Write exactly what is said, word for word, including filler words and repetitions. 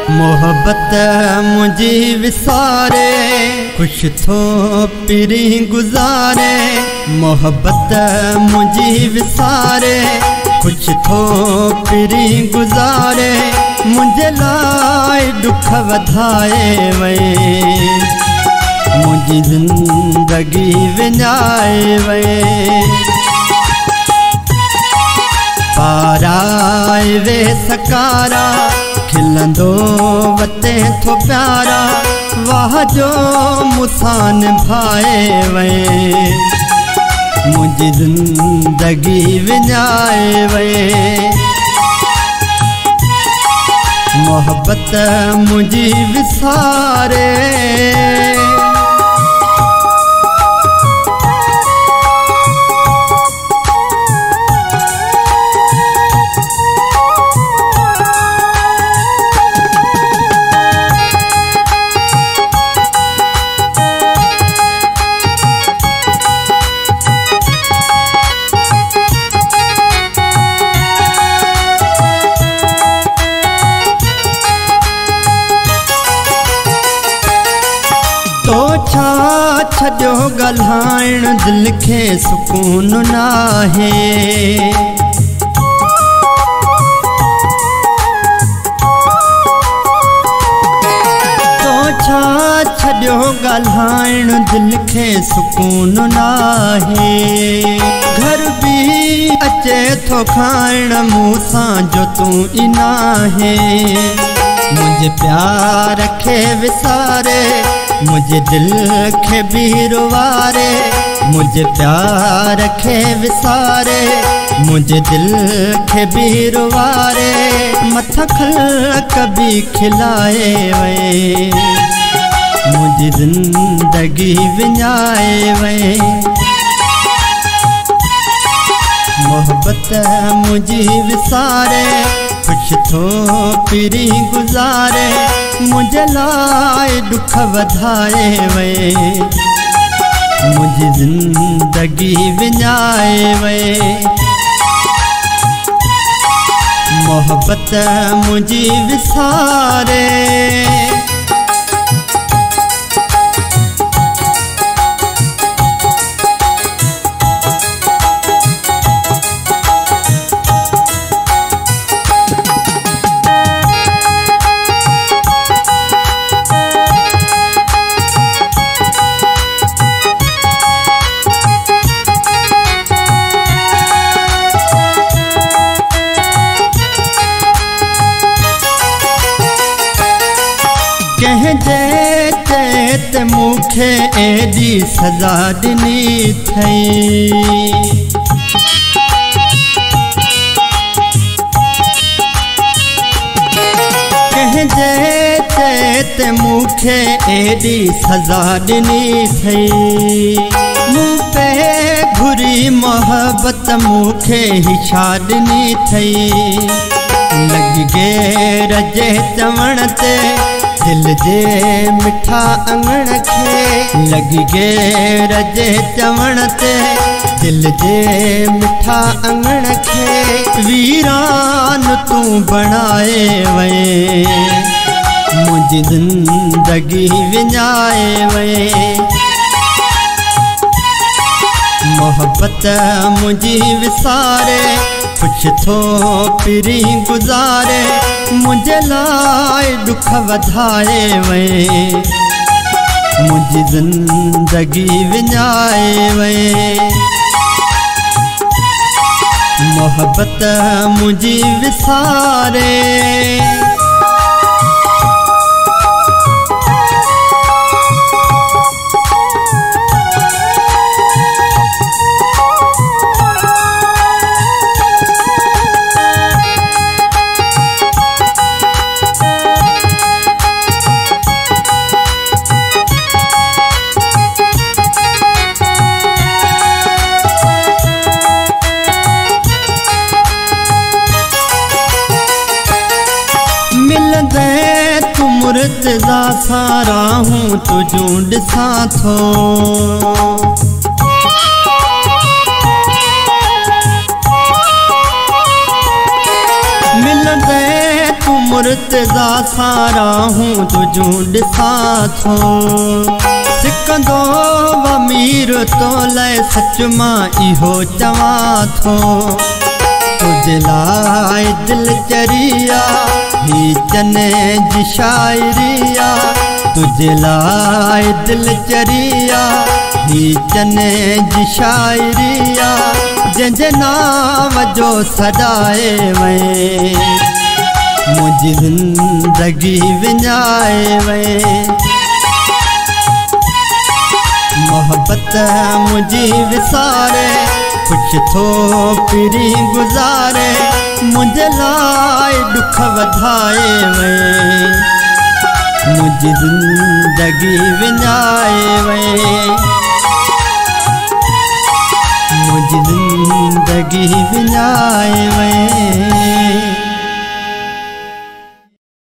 मोहब्बत मुझी विसारे खुश थो पिरी गुजारे। मोहब्बत मुझी विसारे खुश थो पिरी गुजारे। मुझे लाए दुख वधाए वे मुझी जिंदगी विञाए वे। पाराए वे सकारा खिलंदो वते थो प्यारा। वाह जो मुसान भाए वे मुझी जिंदगी विञाए वे। मोहब्बत मुझी विसारे तो छा छो गल्हाइण दिल के सुकून नाहे। तो छा छो गल्हाइण दिल के सुकून नाहे। घर भी अचे थो खाइण मूसां जो तू ई नाहे। मुझे प्यार के विसारे मुझे दिल के भी रुवारे। मुझे प्यार के विसारे मुझे दिल के भी रुवारे। मथा खलक भी खिलाए वे मुझे जिंदगी विञाए वे। मोहब्बत मुझी विसारे खुश थो पिरी गुजारे। मुझे लाए दुख वधाए वे मुझी जिंदगी विञाए वे। मोहब्बत मुझी विसारे कह जे चेत मुखे एडी सजा दिनी थई। कह जे चेत मुखे एडी सजा दिनी थई। मुँह पे घुरी मोहब्बत मुखे ही छाड़नी थई। लग गे रजे चवण ते दिल जे मिठा अंगण के। लग गे रजे चवण ते दिल जे मिठा अंगण के। वीरान तू बनाए वे मुझी जिंदगी विञाए वे। मोहब्बत मुझी विसारे खुश थो पिरी गुजारे। मुझे लाए दुख वधाए वे मुझी जिंदगी विञाए वे। मोहब्बत मुझी विसारे मुर्तज़ा सारा हूँ तुझू ॾिसां थो। मिलंदे तू मुर्तज़ा सां राहूं तुजूं ॾिसां थो सिकंदो अमीर तो लाइ सच मां इहो चवां थो तुझे लाइ दिल चरिया ही चने जी शायरिया तुझे लाइ दिल चरिया ही चने जी शायरिया जंहिंजे नाम जो सॾाए वए मुंहिंजी ज़िंदगी विञाए वए मोहब्बत मुझी विसारे कुछ थो पिरी गुज़ारे मुझे लाइ दुख वधाए वए मुझी ज़िंदगी विञाए वए मुझी ज़िंदगी विञाए वए।